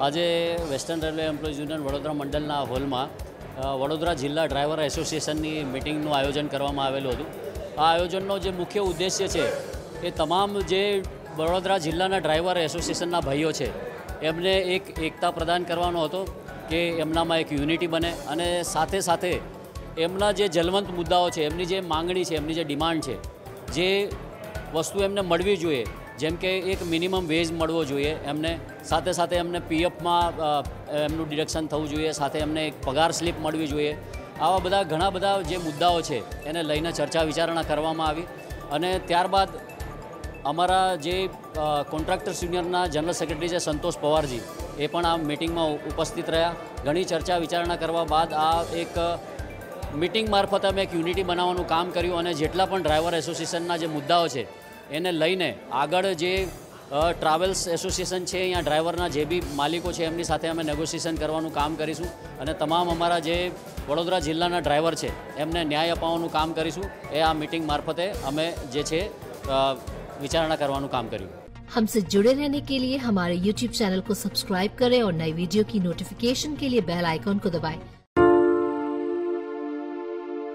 આજે western railway employees union Vadodara મંડળના હોલમાં વડોદરા જિલ્લા ડ્રાઈવર એસોસિએશનની મિટિંગનું આયોજન કરવામાં આવેલું હતું। આ આયોજનનો જે મુખ્ય ઉદ્દેશ્ય છે એ તમામ જે વડોદરા જિલ્લાના ડ્રાઈવર એસોસિએશનના ભાઈઓ છે એમને એક એકતા પ્રદાન કરવાનો હતો કે એમનામાં એક યુનિટી બને અને સાથે સાથે એમના જે જલવંત મુદ્દાઓ છે, એમની જે માંગણી છે, એમની જે ડિમાન્ડ છે, જે વસ્તુ એમને મળવી જોઈએ, જેમ કે એક મિનિમમ વેજ મળવો જોઈએ એમને, સાથે સાથે એમને પીએફમાં એમનું ડિડક્શન થવું જોઈએ, સાથે એમને એક પગાર સ્લીપ મળવી જોઈએ। આવા બધા ઘણા બધા જે મુદ્દાઓ છે એને લઈને ચર્ચા વિચારણા કરવામાં આવી અને ત્યારબાદ અમારા જે કોન્ટ્રાક્ટર્સ યુનિયનના જનરલ સેક્રેટરી છે સંતોષ પવારજી એ પણ આ મિટિંગમાં ઉપસ્થિત રહ્યા। ઘણી ચર્ચા વિચારણા કરવા બાદ આ એક મીટિંગ મારફતે અમે એક યુનિટી બનાવવાનું કામ કર્યું અને જેટલા પણ ડ્રાઈવર એસોસિએશનના જે મુદ્દાઓ છે એને લઈને આગળ જે ટ્રાવેલ્સ એસોસિએશન છે, અહીંયા ડ્રાઈવરના જે બી માલિકો છે એમની સાથે અમે નેગોશિએશન કરવાનું કામ કરીશું અને તમામ અમારા જે વડોદરા જિલ્લાના ડ્રાઈવર છે એમને ન્યાય અપાવવાનું કામ કરીશું। એ આ મીટિંગ મારફતે અમે જે છે विचारणा करवानु काम करियो। हमसे जुड़े रहने के लिए हमारे YouTube चैनल को सब्सक्राइब करें और नई वीडियो की नोटिफिकेशन के लिए बेल आइकॉन को दबाएं।